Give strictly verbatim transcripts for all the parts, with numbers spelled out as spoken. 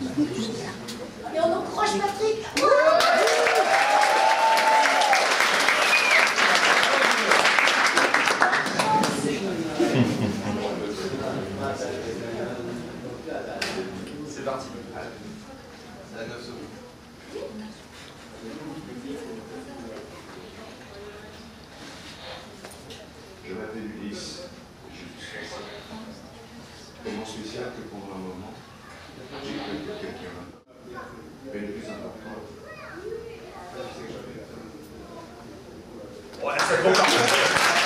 Et on encourage Patrick. C'est parti. C'est à neuf secondes. Je m'appelle Ulysse, je suis stressé. Tellement spécial que pendant un moment, j'ai cru que quelqu'un. Mais le plus important, c'est que j'avais la famille. Ouais, c'est bon, parfait.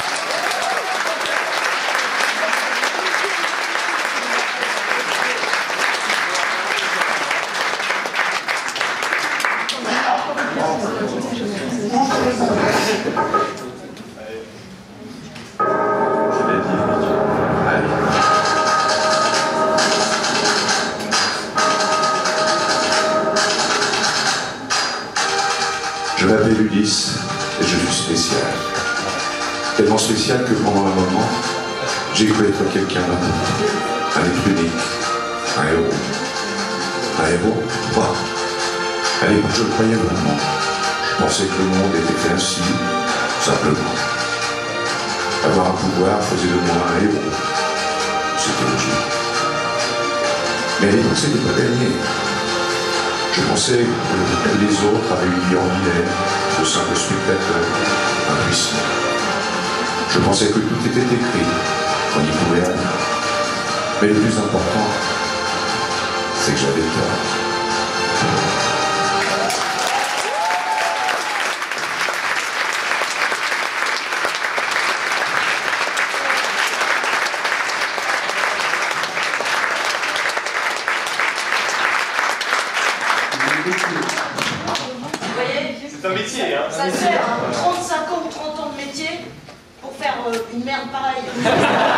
Je m'appelle Ulysse et je suis spécial. Tellement spécial que pendant un moment, j'ai cru être quelqu'un d'autre. Un être unique, un héros. Un héros? Moi, à l'époque, je le croyais vraiment. Je pensais que le monde était fait ainsi, simplement. Avoir un pouvoir faisait de moi un héros. C'était logique. Mais à l'époque, c'était pas gagné. Je pensais que les autres avaient une vie ordinaire, de simples spectateurs, impuissants. Je pensais que tout était écrit, qu'on y pouvait aller. Mais le plus important, c'est que j'avais tort. Vous voyez, c'est un métier, hein. ça sert hein, trente-cinq ans ou trente ans de métier pour faire euh, une merde pareille.